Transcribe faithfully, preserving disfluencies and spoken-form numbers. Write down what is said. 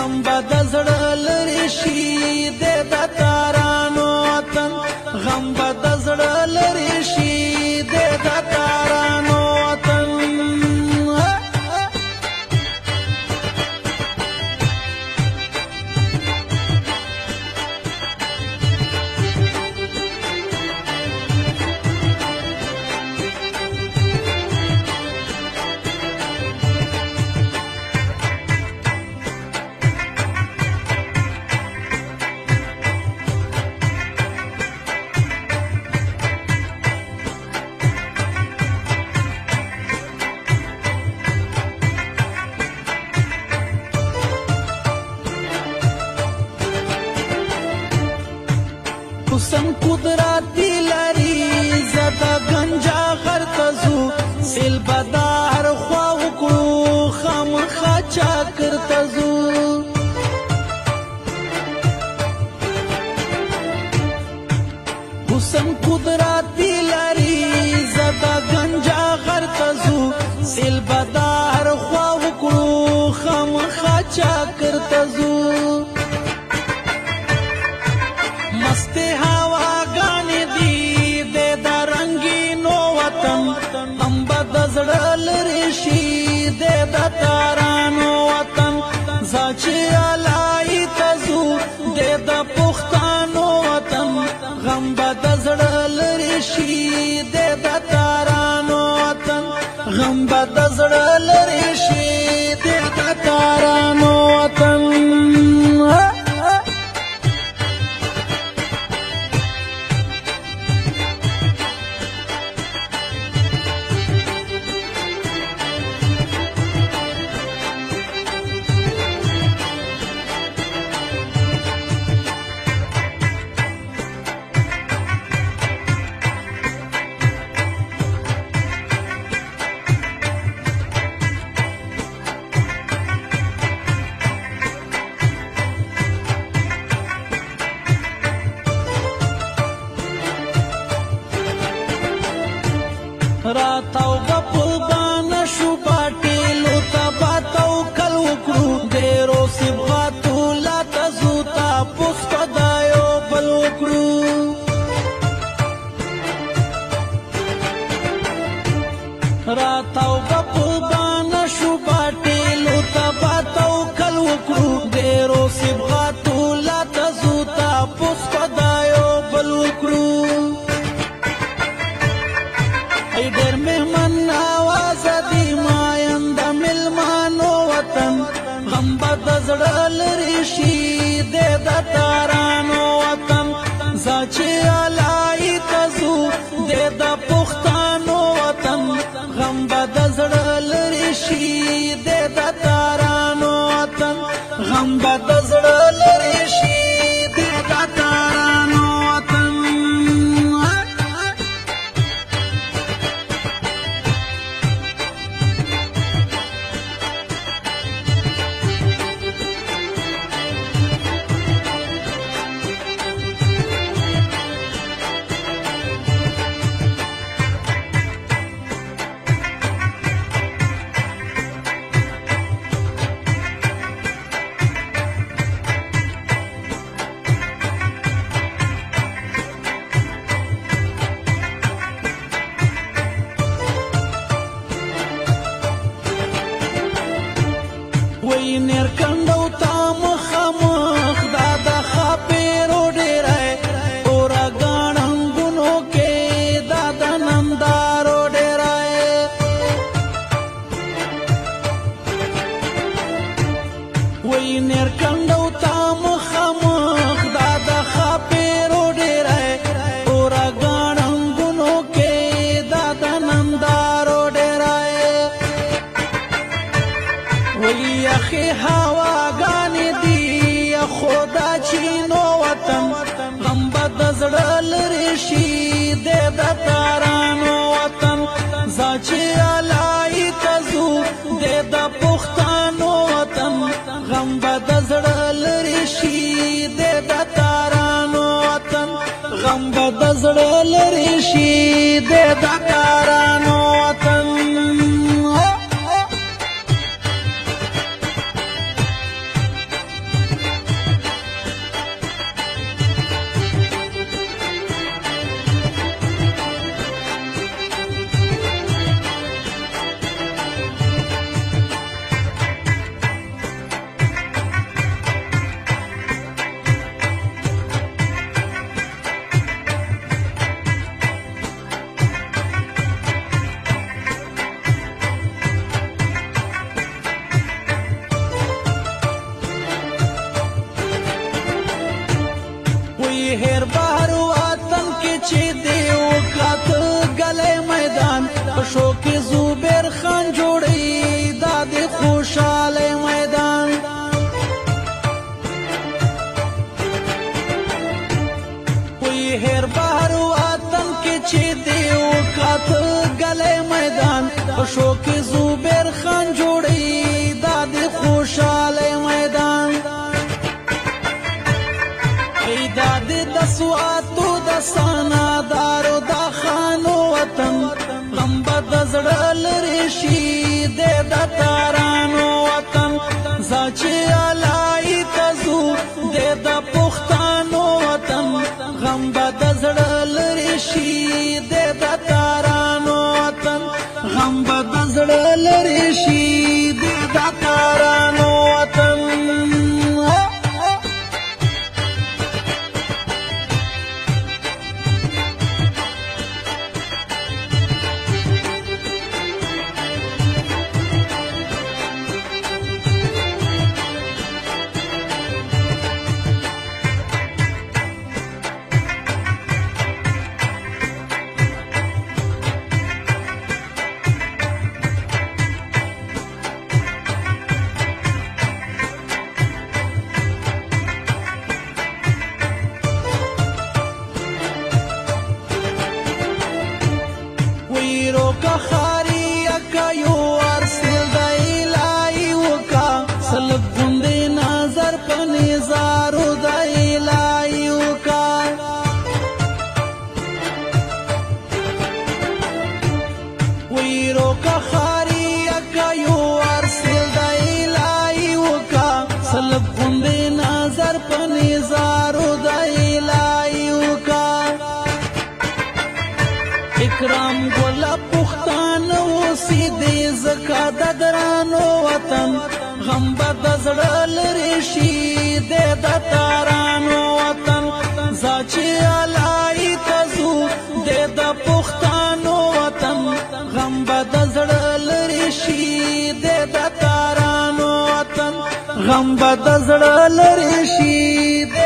غم به د زړه لرې شي د تارانو وطن غم به د زړه لرې شي د تارانو وطن حسن قدرتی لري زدا گنجا غر تزو سیل بدار خوا وکړو خامخا چاکر تزو حسن قدرتی لري زدا گنجا غر تزو سیل بدار خوا وکړو خامخا چاکر تزو मस्ते हवा गाने दी दे दरंगीनो वतन अंबा दजड़ल ऋषि दे दारानो वतन जाचे अलाई तजू दे द पुख्तानो वतन गंबा दजड़ल ऋषि दे दारानो वतन गंबा दजड़ल ऋषि दे दारानो वतन राताव गपुल बाना शुबाटे लोता बाताव कल उकड़ू देरो सिबगातू लाता जूता पुष्पा दायो बल उकड़ू राताव गपुल बाना शुबाटे लोता बाताव कल उकड़ू देरो सिबगातू लाता जूता पुष्पा दायो बल उकड़ू ډېر مهمن نوازه دي ماینده مېلمانو وطن غم به د زړه لرې شي د تارانو وطن ځه چې الایي ته ځو د د پښتانو وطن غم به د زړه لرې شي د تارانو وطن غم به د زړه لرې شي د تارانو وطن وینر کندو تا مخامخ دا د خاپیرو ډیرای اورا غاڼنګونو کې دا د نندارو ډیرای وینر کندو تا مخامخ دا د خاپیرو ډیرای اورا غاڼنګونو کې دا د نندارو ډیرای وی اخی هوا گانی دی خدا چینو وطن غم به د زړه لرې شي د تارانو وطن ځه چې الایي ته ځو د د پښتانو وطن غم به د زړه لرې شي د تارانو وطن غم به د زړه لرې شي د تارانو وطن سواتو د سانا دارو دا خانو وطن غم بد زړه لري شي د تارانو وطن زاچې علای تزو د پښتانو وطن غم بد زړه لري شي د تارانو وطن غم بد زړه لري شي د تارانو وطن کا خاری اکایو ارسل دای لای وکا سلب غندې نظر پنی زارو دای لای وکا ویرو کا خاری اکایو ارسل دای لای وکا سلب غندې نظر پنی زارو دای لای وکا اکرام ګل پښتانه اوسې دې زکا د ګرانو وطن غم بد زړه لري شي د تارانو وطن زاچې علای تزو د پښتانو وطن غم بد زړه لري شي د تارانو وطن غم بد زړه لري شي